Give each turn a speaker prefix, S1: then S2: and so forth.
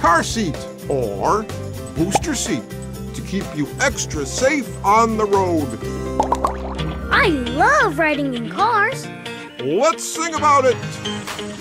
S1: car seat or booster seat to keep you extra safe on the road.
S2: I love riding in cars.
S1: Let's sing about it.